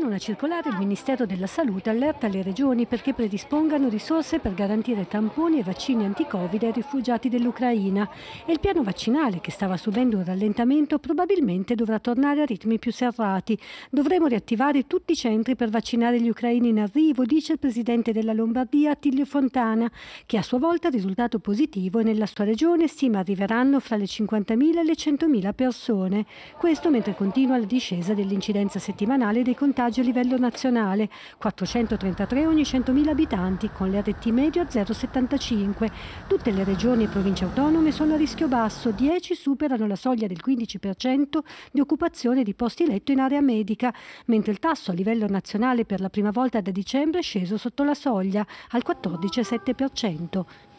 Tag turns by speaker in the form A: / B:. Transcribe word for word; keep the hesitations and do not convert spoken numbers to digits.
A: Con una circolare il Ministero della Salute allerta le regioni perché predispongano risorse per garantire tamponi e vaccini anti-Covid ai rifugiati dell'Ucraina e il piano vaccinale, che stava subendo un rallentamento, probabilmente dovrà tornare a ritmi più serrati. Dovremo riattivare tutti i centri per vaccinare gli ucraini in arrivo, dice il presidente della Lombardia Attilio Fontana, che a sua volta ha risultato positivo e nella sua regione stima arriveranno fra le cinquantamila e le centomila persone. Questo mentre continua la discesa dell'incidenza settimanale dei contagi a livello nazionale, quattrocentotrentatré ogni centomila abitanti, con l'R T medio a zero virgola settantacinque. Tutte le regioni e province autonome sono a rischio basso, dieci superano la soglia del quindici per cento di occupazione di posti letto in area medica, mentre il tasso a livello nazionale per la prima volta da dicembre è sceso sotto la soglia, al quattordici virgola sette per cento.